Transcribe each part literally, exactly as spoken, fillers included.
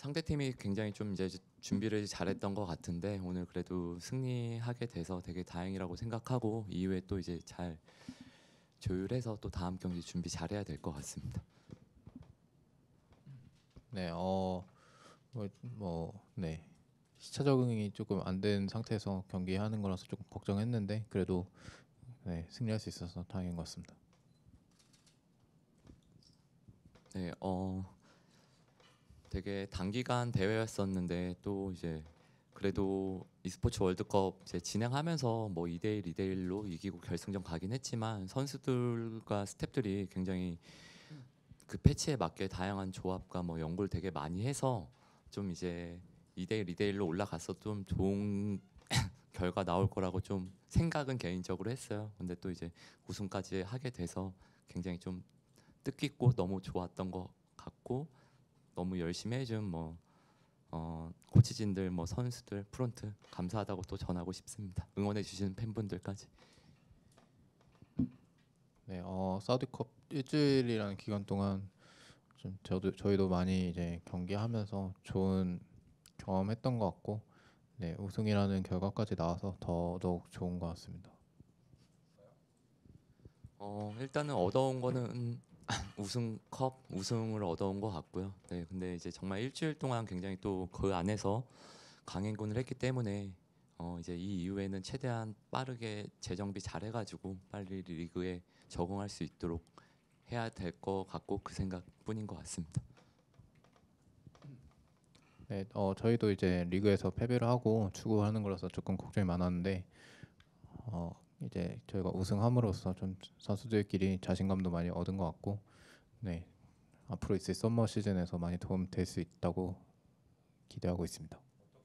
상대팀이 굉장히 좀 이제 준비를 잘했던 것 같은데 오늘 그래도 승리하게 돼서 되게 다행이라고 생각하고 이후에 또 이제 잘 조율해서 또 다음 경기 준비 잘해야 될 것 같습니다. 네, 어, 뭐, 뭐, 네. 시차 적응이 조금 안 된 상태에서 경기하는 거라서 조금 걱정했는데 그래도 네, 승리할 수 있어서 다행인 것 같습니다. 네, 어 되게 단기간 대회였었는데 또 이제 그래도 e스포츠 월드컵 이제 진행하면서 뭐 이 대 일, 이 대 일로 이기고 결승전 가긴 했지만 선수들과 스태프들이 굉장히 그 패치에 맞게 다양한 조합과 뭐 연구를 되게 많이 해서 좀 이제 이 대 일, 이 대 일로 올라가서 좀 좋은 결과 나올 거라고 좀 생각은 개인적으로 했어요. 근데 또 이제 우승까지 하게 돼서 굉장히 좀 뜻깊고 너무 좋았던 것 같고 너무 열심히 해준 뭐 어, 코치진들 뭐 선수들 프론트 감사하다고 또 전하고 싶습니다. 응원해 주시는 팬분들까지. 네, 어, 사우디컵 일주일이라는 기간 동안 좀 저도 저희도 많이 이제 경기하면서 좋은 경험했던 것 같고, 네, 우승이라는 결과까지 나와서 더더욱 좋은 것 같습니다. 어, 일단은 얻어온 거는 우승컵 우승을 얻어온 것 같고요. 네, 근데 이제 정말 일주일 동안 굉장히 또 그 안에서 강행군을 했기 때문에 어, 이제 이 이후에는 최대한 빠르게 재정비 잘해가지고 빨리 리그에 적응할 수 있도록 해야 될 것 같고 그 생각뿐인 것 같습니다. 네, 어, 저희도 이제 리그에서 패배를 하고 추구하는 거라서 조금 걱정이 많았는데, 어, 이제 저희가 우승함으로써 좀 선수들끼리 자신감도 많이 얻은 것 같고, 네, 앞으로 있을 썸머 시즌에서 많이 도움 될 수 있다고 기대하고 있습니다.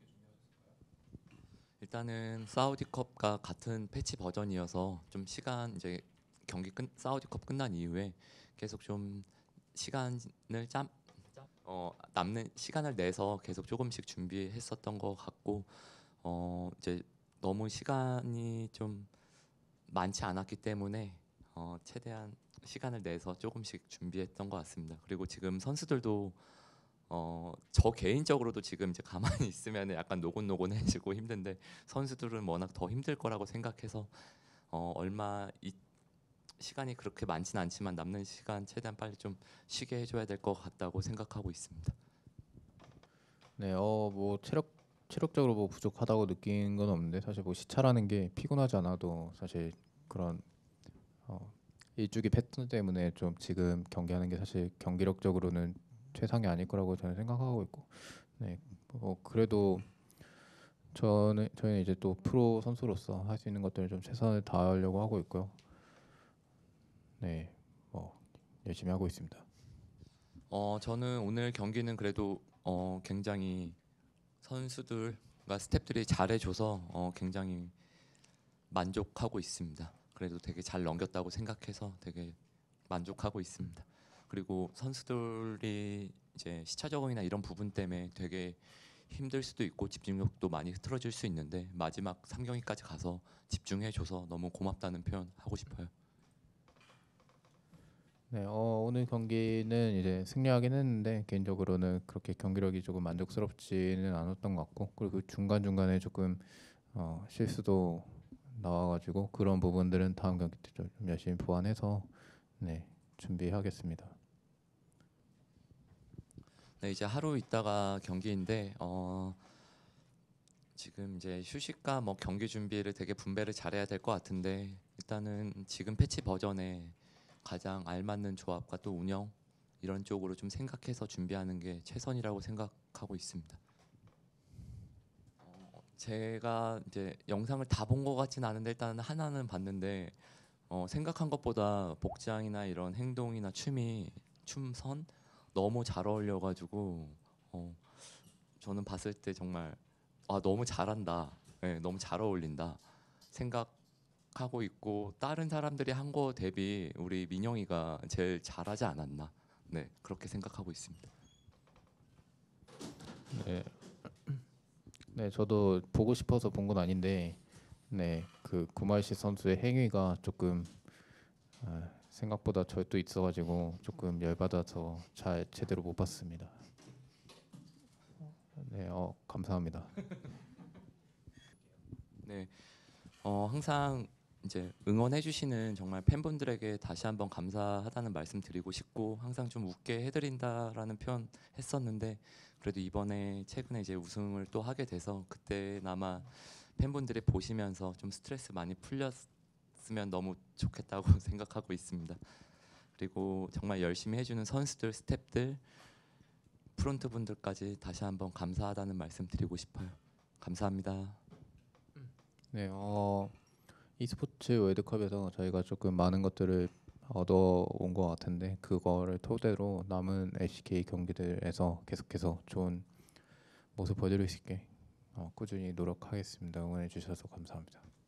일단은 사우디컵과 같은 패치 버전이어서 좀 시간 이제 경기 끝 사우디컵 끝난 이후에 계속 좀 시간을 짬 어, 남는 시간을 내서 계속 조금씩 준비했었던 것 같고 어, 이제 너무 시간이 좀 많지 않았기 때문에 어, 최대한 시간을 내서 조금씩 준비했던 것 같습니다. 그리고 지금 선수들도 어, 저 개인적으로도 지금 이제 가만히 있으면 약간 노곤노곤해지고 힘든데 선수들은 워낙 더 힘들 거라고 생각해서 어, 얼마 이 시간이 그렇게 많진 않지만 남는 시간 최대한 빨리 좀 쉬게 해줘야 될 것 같다고 생각하고 있습니다. 네, 어, 뭐 체력 체력적으로 뭐 부족하다고 느낀 건 없는데 사실 뭐 시차라는 게 피곤하지 않아도 사실 그런 어, 일주기 패턴 때문에 좀 지금 경기하는 게 사실 경기력적으로는 최상이 아닐 거라고 저는 생각하고 있고, 네, 뭐 그래도 저는 저희는 이제 또 프로 선수로서 할 수 있는 것들을 좀 최선을 다하려고 하고 있고요. 네, 뭐 열심히 하고 있습니다. 어, 저는 오늘 경기는 그래도 어, 굉장히 선수들과 스태프들이 잘해줘서 어, 굉장히 만족하고 있습니다. 그래도 되게 잘 넘겼다고 생각해서 되게 만족하고 있습니다. 그리고 선수들이 이제 시차 적응이나 이런 부분 때문에 되게 힘들 수도 있고 집중력도 많이 흐트러질 수 있는데 마지막 삼 경기까지 가서 집중해줘서 너무 고맙다는 표현 하고 싶어요. 네, 어, 오늘 경기는 이제 승리하긴 했는데 개인적으로는 그렇게 경기력이 조금 만족스럽지는 않았던 것 같고, 그리고 중간 중간에 조금 어, 실수도 나와가지고 그런 부분들은 다음 경기 때 좀 열심히 보완해서 네, 준비하겠습니다. 네, 이제 하루 있다가 경기인데 어, 지금 이제 휴식과 뭐 경기 준비를 되게 분배를 잘해야 될 것 같은데 일단은 지금 패치 버전에 가장 알맞는 조합과 또 운영 이런 쪽으로 좀 생각해서 준비하는 게 최선이라고 생각하고 있습니다. 어, 제가 이제 영상을 다 본 것 같진 않은데 일단 하나는 봤는데 어, 생각한 것보다 복장이나 이런 행동이나 춤이 춤선 너무 잘 어울려가지고 어, 저는 봤을 때 정말 아 너무 잘한다, 네, 너무 잘 어울린다 생각하고 있고 다른 사람들이 한 거 대비 우리 민영이가 제일 잘하지 않았나, 네 그렇게 생각하고 있습니다. 네, 네, 저도 보고 싶어서 본 건 아닌데, 네, 그 구말시 선수의 행위가 조금 아, 생각보다 절도 있어가지고 조금 열받아서 잘 제대로 못 봤습니다. 네, 어, 감사합니다. 네, 어, 항상 이제 응원해주시는 정말 팬분들에게 다시 한번 감사하다는 말씀 드리고 싶고 항상 좀 웃게 해드린다라는 표현 했었는데 그래도 이번에 최근에 이제 우승을 또 하게 돼서 그때나마 팬분들이 보시면서 좀 스트레스 많이 풀렸으면 너무 좋겠다고 생각하고 있습니다. 그리고 정말 열심히 해주는 선수들, 스태프들, 프론트 분들까지 다시 한번 감사하다는 말씀 드리고 싶어요. 감사합니다. 네, 어, e스포츠 월드컵에서 저희가 조금 많은 것들을 얻어온 것 같은데 그거를 토대로 남은 엘씨케이 경기들에서 계속해서 좋은 모습 보여드릴 수 있게 어, 꾸준히 노력하겠습니다. 응원해 주셔서 감사합니다.